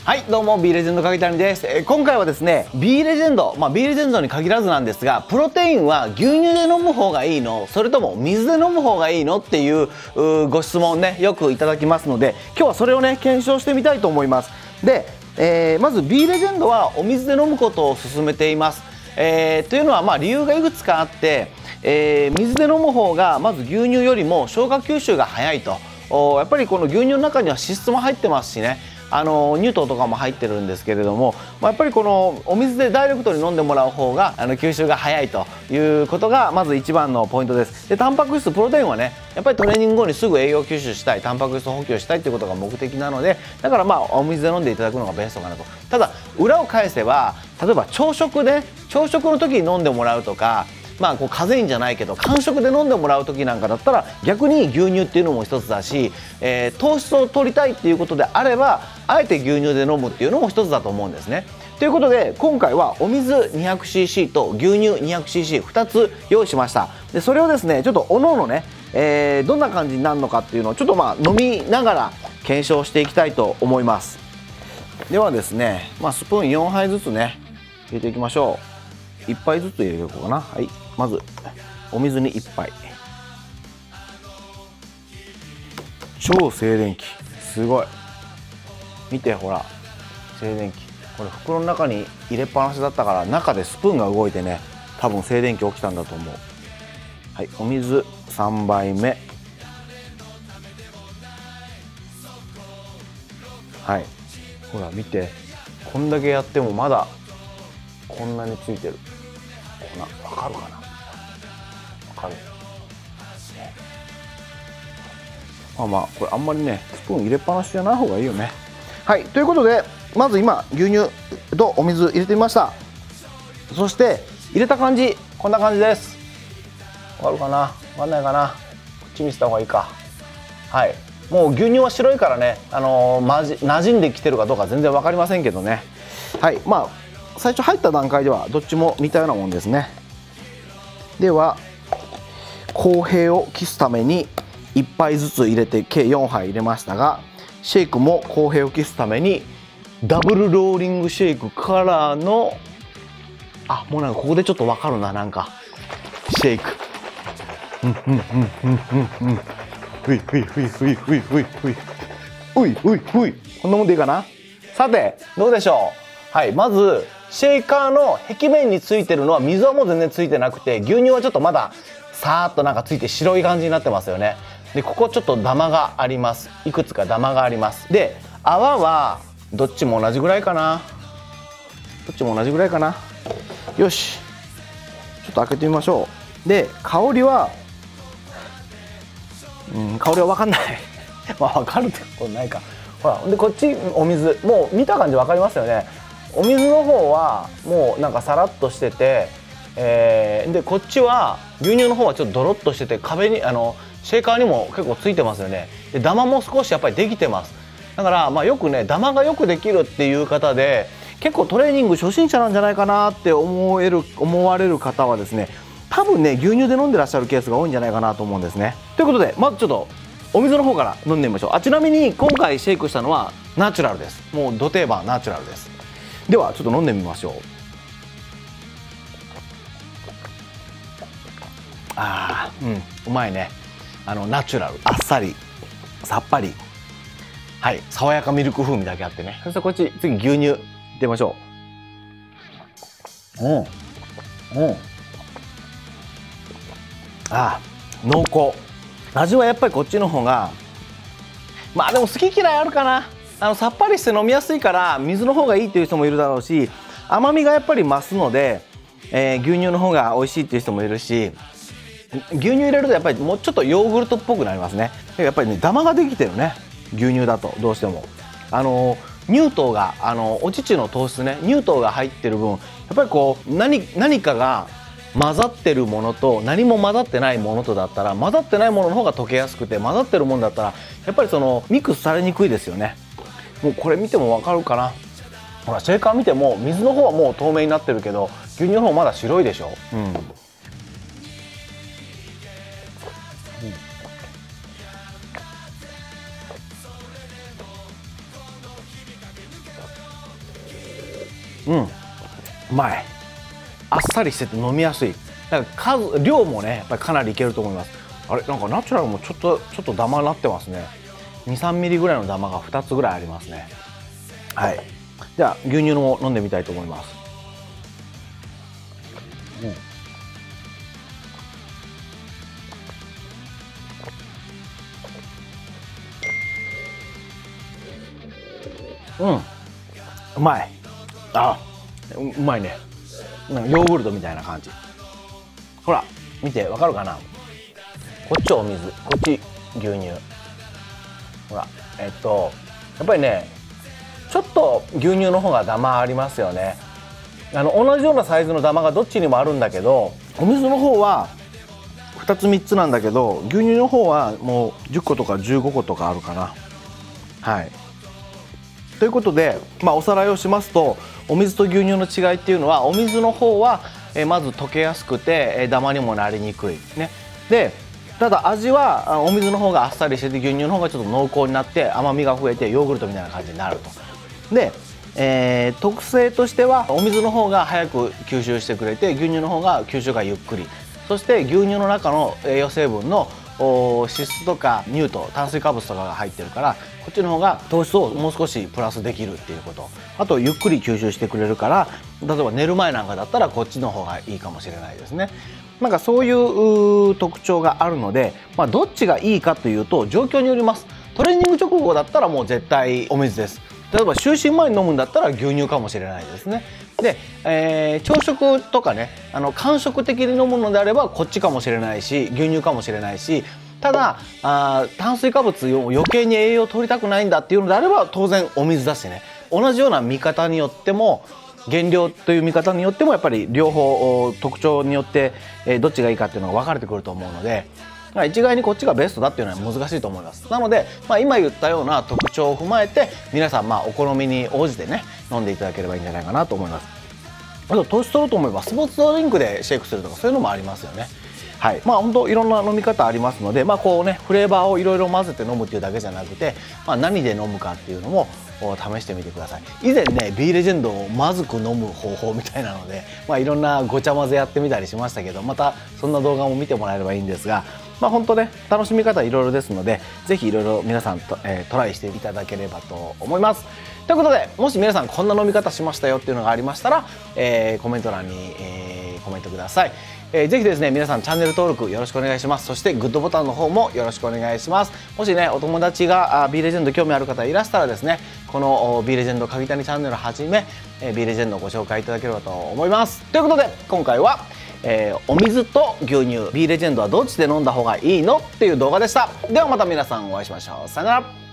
はい、どうも B レジェンド影谷です。今回はですね B レジェンド、B レジェンドに限らずなんですが、プロテインは牛乳で飲む方がいいの、それとも水で飲む方がいいのっていうご質問ね、よくいただきますので、今日はそれをね検証してみたいと思います。で、まず B レジェンドはお水で飲むことを勧めています。というのは理由がいくつかあって、水で飲む方がまず牛乳よりも消化吸収が早いと。やっぱりこの牛乳の中には脂質も入ってますしね、乳糖とかも入ってるんですけれども、やっぱりこのお水でダイレクトに飲んでもらう方が吸収が早いということがまず一番のポイントです。で、タンパク質プロテインはね、やっぱりトレーニング後にすぐ栄養吸収したい、タンパク質補給したいということが目的なので、だからお水で飲んでいただくのがベストかなと。ただ裏を返せば、例えば朝食の時に飲んでもらうとか、こうカゼインじゃないけど間食で飲んでもらう時なんかだったら逆に牛乳っていうのも一つだし、糖質を取りたいっていうことであればあえて牛乳で飲むっていうのも一つだと思うんですね。ということで今回はお水 200cc と牛乳 200cc2 つ用意しました。でそれをですねちょっとおのおのね、どんな感じになるのかっていうのをちょっと飲みながら検証していきたいと思います。ではですね、スプーン4杯ずつね入れていきましょう。1杯ずつ入れていこうかな。はい、まずお水に1杯。超静電気すごい。見てほら、静電気。これ袋の中に入れっぱなしだったから中でスプーンが動いてね、多分静電気起きたんだと思う。はい、お水3杯目。はい、ほら見て、こんだけやってもまだこんなについてる。わかるかな。わかる。これあんまりねスプーン入れっぱなしじゃない方がいいよね。はい、ということでまず今牛乳とお水入れてみました。そして入れた感じこんな感じです。わかるかな、わかんないかな。こっち見せた方がいいか。はい、もう牛乳は白いからね、馴染んできてるかどうか全然分かりませんけどね。はい、最初入った段階ではどっちも似たようなもんですね。では公平を期すために1杯ずつ入れて計4杯入れましたが、シェイクも公平を期すためにダブルローリングシェイクからのもうなんかここでちょっと分かるな、なんかシェイクふいふいふいふいふいふいふいふいふいふい、こんなもんでいいかな。さてどうでしょう。はい、まずシェイカーの壁面についてるのは水はもう全然ついてなくて、牛乳はちょっとまださーっとなんかついて白い感じになってますよね。でここちょっとダマがあります。いくつかダマがあります。で泡はどっちも同じぐらいかな。どっちも同じぐらいかな。よし、ちょっと開けてみましょう。で香りは香りは分かんない分かるってことないか。ほら、でこっちお水、もう見た感じ分かりますよね。お水の方はもうなんかさらっとしてて、でこっちは牛乳の方はちょっとドロッとしてて、壁にシェーカーにも結構ついてますよね。でダマも少しやっぱりできてます。だからよくねダマがよくできるっていう方で、結構トレーニング初心者なんじゃないかなって思われる方はですね、多分ね牛乳で飲んでらっしゃるケースが多いんじゃないかなと思うんですね。ということでまずちょっとお水の方から飲んでみましょう。ちなみに今回シェイクしたのはナチュラルです。もうド定番ナチュラルです。ではちょっと飲んでみましょう。うまいね。ナチュラル、あっさりさっぱり、はい、爽やかミルク風味だけあってね。そしてこっち次牛乳いってみましょう。濃厚。味はやっぱりこっちの方がでも好き嫌いあるかな。さっぱりして飲みやすいから水の方がいいっていう人もいるだろうし、甘みがやっぱり増すので、牛乳の方が美味しいっていう人もいるし、牛乳入れるとやっぱりもうちょっとヨーグルトっぽくなりますね。やっぱりねダマができてるね、牛乳だとどうしても乳糖がお乳の糖質ね、乳糖が入ってる分やっぱりこう何かが混ざってるものと何も混ざってないものとだったら、混ざってないものの方が溶けやすくて、混ざってるものだったらやっぱりミックスされにくいですよね。もうこれ見ても分かるかな。ほらシェーカー見ても水の方はもう透明になってるけど牛乳の方まだ白いでしょ。 うまい。あっさりしてて飲みやすい。だから量もねやっぱりかなりいけると思います。あれなんかナチュラルもちょっとダマになってますね。23ミリぐらいのダマが2つぐらいありますね。はい。じゃあ牛乳も飲んでみたいと思います。うまい。うまいね。なんかヨーグルトみたいな感じ。ほら見てわかるかな。こっちお水、こっち牛乳。ほらやっぱりねちょっと牛乳の方がダマありますよね。同じようなサイズのダマがどっちにもあるんだけど、お水の方は2つ3つなんだけど、牛乳の方はもう10個とか15個とかあるかな。はい。ということで、おさらいをしますと、お水と牛乳の違いっていうのは、お水の方はまず溶けやすくてダマにもなりにくいね。でただ味はお水の方があっさりしてて、牛乳の方がちょっと濃厚になって甘みが増えてヨーグルトみたいな感じになると。で、特性としてはお水の方が早く吸収してくれて、牛乳の方が吸収がゆっくり。そして牛乳の中の栄養成分の脂質とか乳糖、炭水化物とかが入ってるから、こっちの方が糖質をもう少しプラスできるっていうこと。あとゆっくり吸収してくれるから、例えば寝る前なんかだったらこっちの方がいいかもしれないですね。なんかそういう特徴があるので、どっちがいいかというと状況によります。トレーニング直後だったらもう絶対お水です。例えば就寝前に飲むんだったら牛乳かもしれないですね。で、朝食とかね、間食的に飲むのであればこっちかもしれないし、牛乳かもしれないし、ただ炭水化物を余計に栄養を取りたくないんだっていうのであれば当然お水だしね。同じような見方によっても、減量という見方によってもやっぱり両方特徴によってどっちがいいかっていうのが分かれてくると思うので、一概にこっちがベストだっていうのは難しいと思います。なので、今言ったような特徴を踏まえて皆さんお好みに応じてね飲んでいただければいいんじゃないかなと思います。あと糖質取ろうと思えばスポーツドリンクでシェイクするとかそういうのもありますよね。はい、本当いろんな飲み方ありますので、こうねフレーバーをいろいろ混ぜて飲むっていうだけじゃなくて、何で飲むかっていうのも試してみてください。以前ね B レジェンドをまずく飲む方法みたいなので、いろんなごちゃ混ぜやってみたりしましたけど、またそんな動画も見てもらえればいいんですが、本当ね楽しみ方いろいろですので、ぜひいろいろ皆さんトライしていただければと思います。ということで、もし皆さんこんな飲み方しましたよっていうのがありましたら、コメント欄に、コメントください。ぜひですね皆さんチャンネル登録よろしくお願いします。そしてグッドボタンの方もよろしくお願いします。もしねお友達が B レジェンド興味ある方いらしたらですね、この B レジェンド鍵谷チャンネルはじめ B レジェンドをご紹介いただければと思います。ということで今回は、お水と牛乳 B レジェンドはどっちで飲んだ方がいいのっていう動画でした。ではまた皆さんお会いしましょう。さよなら。